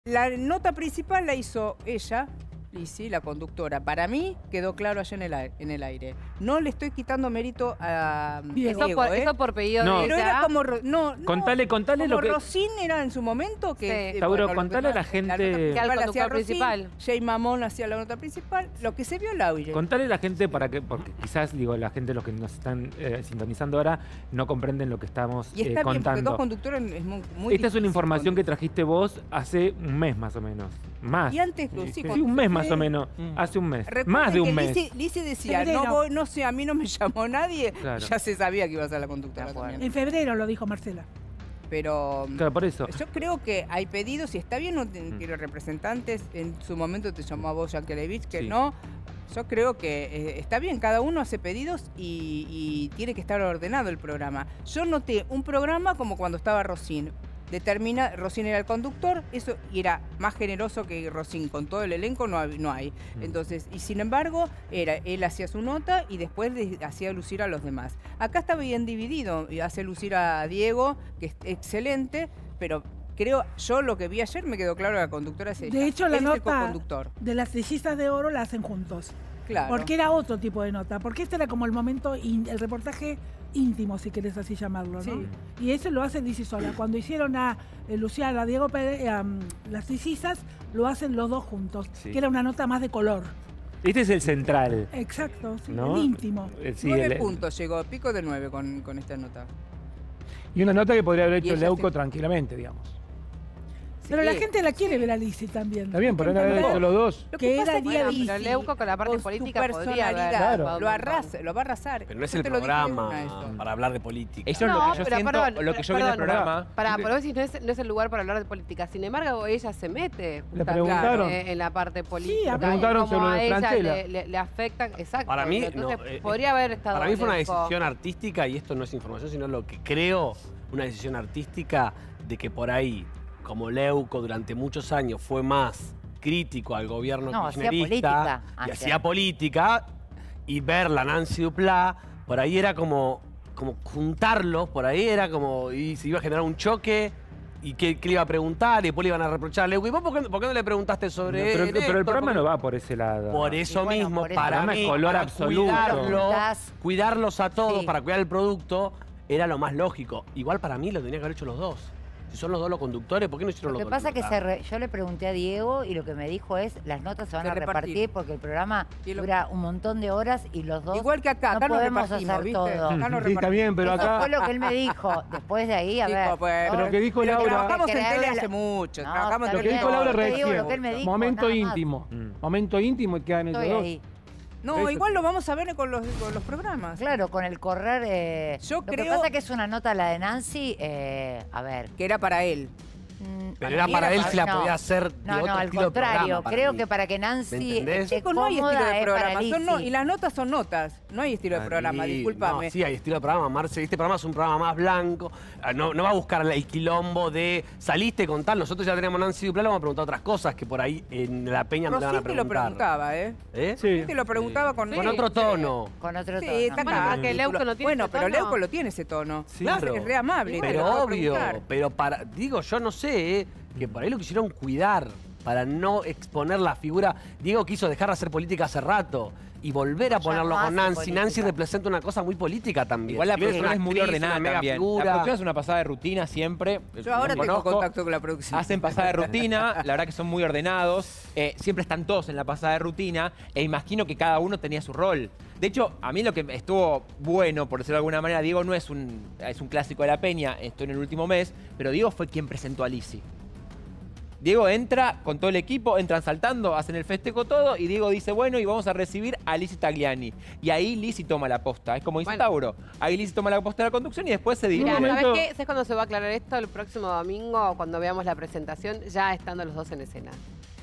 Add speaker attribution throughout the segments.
Speaker 1: La nota principal la hizo ella, Lizzy, la conductora. Para mí quedó claro allá en el aire. No le estoy quitando mérito a Diego,
Speaker 2: eso por pedido
Speaker 3: no.
Speaker 2: de
Speaker 1: pero
Speaker 2: ella.
Speaker 1: era como...
Speaker 3: Contale
Speaker 1: como
Speaker 3: lo que...
Speaker 1: Rosín era en su momento. Que,
Speaker 3: sí. Tauro, contale a la gente...
Speaker 2: Que al conductor principal.
Speaker 1: Jay Mamón hacía la nota principal. Lo que se vio el audio.
Speaker 3: Contale a la gente para que... Porque quizás, digo, la gente, los que nos están sintonizando ahora, no comprenden lo que estamos
Speaker 1: y está
Speaker 3: contando.
Speaker 1: Bien, porque dos conductores es muy
Speaker 3: Esta
Speaker 1: difícil
Speaker 3: es una información que trajiste vos hace un mes más o menos. Más.
Speaker 1: Y antes, sí,
Speaker 3: un mes más o menos. Hace un mes. Más de un mes.
Speaker 1: Lizzy decía, no sé, a mí no me llamó nadie. Claro. Ya se sabía que iba a ser la conductora también.
Speaker 4: En febrero lo dijo Marcela.
Speaker 1: Pero
Speaker 3: claro, por eso.
Speaker 1: Yo creo que hay pedidos, y está bien, no quiero representantes. En su momento te llamó a vos, Yankelevich, que no. Yo creo que está bien, cada uno hace pedidos y tiene que estar ordenado el programa. Yo noté un programa como cuando estaba Rosín. Rosín era el conductor, eso, y era más generoso que Rosín, con todo el elenco no hay. Entonces, y sin embargo, él hacía su nota y después hacía lucir a los demás. Acá está bien dividido, y hace lucir a Diego, que es excelente, pero creo, yo lo que vi ayer me quedó claro que la conductora es ella.
Speaker 4: De hecho, la nota
Speaker 1: de
Speaker 4: las trillizas de oro la hacen juntos.
Speaker 1: Claro.
Speaker 4: Porque era otro tipo de nota, porque este era como el momento, el reportaje íntimo, si querés así llamarlo, ¿no?
Speaker 1: Sí.
Speaker 4: Y eso lo hacen Lizzy sola. Cuando hicieron a Luciana, a Diego Pérez, las trillizas, lo hacen los dos juntos, que era una nota más de color.
Speaker 3: Este es el central.
Speaker 4: Exacto, sí,
Speaker 3: ¿no?
Speaker 4: El íntimo.
Speaker 1: Sí, 9 puntos llegó, pico de 9 con esta nota.
Speaker 5: Y una nota que podría haber hecho Leuco tranquilamente, digamos.
Speaker 4: Pero la gente la quiere ver a Lizzy también.
Speaker 5: Está bien, podrían haber hecho los dos.
Speaker 4: Que era el día de
Speaker 2: Pero Leuco con la parte política podría haber.
Speaker 1: Claro. Lo va a arrasar.
Speaker 6: Pero no es el programa para hablar de política.
Speaker 7: Eso es lo que yo siento, lo que yo vi en el programa.
Speaker 2: Pero vos decís, no es el lugar para hablar de política. Sin embargo, ella se mete
Speaker 5: le preguntaron
Speaker 2: en la parte política.
Speaker 5: Sí, le preguntaron sobre lo de Franchella.
Speaker 2: Le afecta, exacto.
Speaker 6: Para mí,
Speaker 2: podría haber estado.
Speaker 6: Para mí fue una decisión artística, y esto no es información, sino lo que creo, una decisión artística de que por ahí, como Leuco durante muchos años fue más crítico al gobierno kirchnerista y hacía política, y verla Nancy Duplá, por ahí era como juntarlos, por ahí era como, y se iba a generar un choque, y qué le iba a preguntar, y después le iban a reprochar a Leuco. ¿Y vos por qué no le preguntaste sobre
Speaker 3: pero el programa no va por ese lado.
Speaker 6: Por eso mismo, para mí,
Speaker 3: color absoluto.
Speaker 6: Cuidarlos a todos, para cuidar el producto, era lo más lógico. Igual para mí lo tenía que haber hecho los dos. Si son los dos los conductores, ¿por qué no hicieron los dos?
Speaker 8: Lo que pasa es que yo le pregunté a Diego y lo que me dijo es las notas se van a repartir porque el programa dura un montón de horas y los dos
Speaker 1: igual que acá
Speaker 8: no podemos hacer
Speaker 1: ¿viste?
Speaker 8: todo.
Speaker 1: Acá no
Speaker 5: sí, está bien, pero
Speaker 8: Eso
Speaker 5: acá...
Speaker 8: fue lo que él me dijo. Después de ahí, a ver...
Speaker 5: Pero que dijo Laura...
Speaker 1: Trabajamos en tele hace mucho.
Speaker 5: Lo que dijo Laura recién. Momento íntimo. Momento íntimo y quedan entre dos.
Speaker 1: No, igual lo vamos a ver con los programas.
Speaker 8: Claro, con el correr...
Speaker 1: Yo
Speaker 8: creo...
Speaker 1: Lo que
Speaker 8: pasa que es una nota la de Nancy, a ver...
Speaker 1: Que era para él.
Speaker 6: Pero era para él si la podía hacer de otro
Speaker 8: al
Speaker 6: estilo
Speaker 8: contrario.
Speaker 6: De
Speaker 8: creo que para que Nancy esté
Speaker 1: no hay estilo de programa.
Speaker 8: y
Speaker 1: las notas son notas. No hay estilo de programa, discúlpame.
Speaker 6: No, sí, hay estilo de programa, Marce. Este programa es un programa más blanco. No va a buscar el quilombo de saliste con tal. Nosotros ya tenemos Nancy Duplá, le vamos a preguntar otras cosas que por ahí en la peña no le van a preguntar.
Speaker 1: te lo preguntaba,
Speaker 5: Sí.
Speaker 1: Te lo preguntaba con
Speaker 6: otro tono.
Speaker 8: Con otro tono.
Speaker 1: Sí, está acá.
Speaker 2: Que Leuco no tiene ese
Speaker 1: pero
Speaker 2: tono.
Speaker 1: Leuco lo tiene ese tono.
Speaker 6: Claro.
Speaker 1: Es re amable.
Speaker 6: Pero obvio. Pero digo, yo no sé, que por ahí lo quisieron cuidar para no exponer la figura. Diego quiso dejar de hacer política hace rato y volver a ponerlo con Nancy.
Speaker 8: Política.
Speaker 6: Nancy representa una cosa muy política también.
Speaker 7: Igual la producción es muy ordenada también.
Speaker 6: Figura.
Speaker 7: La producción es una pasada de rutina siempre.
Speaker 1: Yo ahora tengo contacto con la producción.
Speaker 7: Hacen pasada de rutina, la verdad que son muy ordenados. Siempre están todos en la pasada de rutina e imagino que cada uno tenía su rol. De hecho, a mí lo que estuvo bueno, por decirlo de alguna manera, Diego no es un clásico de la peña, estoy en el último mes, pero Diego fue quien presentó a Lizzy. Diego entra con todo el equipo, entran saltando, hacen el festejo todo y Diego dice, bueno, y vamos a recibir a Lizzy Tagliani. Y ahí Lizzy toma la posta, es como dice Tauro. Ahí Lizzy toma la posta de la conducción y después se dirige.
Speaker 2: Mira, ¿sabes qué? ¿Sabes cuándo se va a aclarar esto? El próximo domingo, cuando veamos la presentación, ya estando los dos en escena.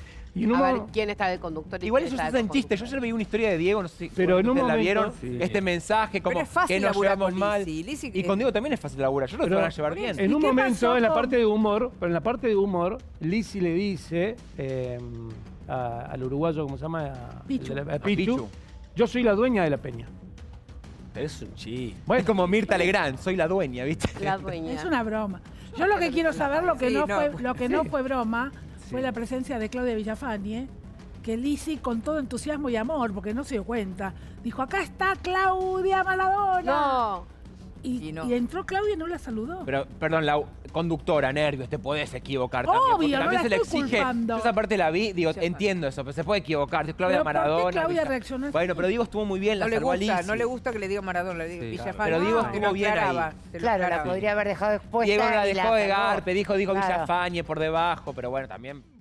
Speaker 2: A ver quién está de conductor y
Speaker 7: igual
Speaker 2: quién
Speaker 7: eso
Speaker 2: está
Speaker 7: se
Speaker 2: de
Speaker 7: hacen chistes. Yo ayer veí una historia de Diego, no sé si
Speaker 5: pero en un
Speaker 7: la
Speaker 5: momento,
Speaker 7: vieron, este mensaje, como que nos llevamos mal. Y con Diego también es fácil laburar, yo creo que van a llevar bien.
Speaker 5: En un momento, en la parte de humor, Lizzy le dice al uruguayo, ¿cómo se llama? Pichu. Yo soy la dueña de la peña.
Speaker 6: Es un chiste.
Speaker 7: Bueno, es como Mirta Legrand, soy la dueña, ¿viste?
Speaker 2: La dueña.
Speaker 4: Es una broma. Yo lo que quiero saber, lo que no fue broma, fue la presencia de Claudia Villafañe, que Lizzy con todo entusiasmo y amor, porque no se dio cuenta, dijo, acá está Claudia Maradona.
Speaker 2: No.
Speaker 4: Y entró Claudia y no la saludó.
Speaker 7: Pero, perdón, la conductora, nervios, te podés equivocar
Speaker 4: Obvio,
Speaker 7: también. Porque también se le exige.
Speaker 4: Culpando.
Speaker 7: Yo esa parte la vi, digo, entiendo eso, pero se puede equivocar. Claudia Maradona.
Speaker 4: ¿Por qué Claudia reaccionó así?
Speaker 7: Bueno, pero Diego estuvo muy bien, la salvó a Lizzy.
Speaker 1: No le gusta que le diga Maradona, le diga Villafañe.
Speaker 7: Pero Diego estuvo bien ahí.
Speaker 8: Claro, la podría haber dejado expuesta.
Speaker 7: Diego la dejó de
Speaker 8: salvó.
Speaker 7: Garpe, dijo
Speaker 8: Claro.
Speaker 7: Villafañe por debajo, pero bueno, también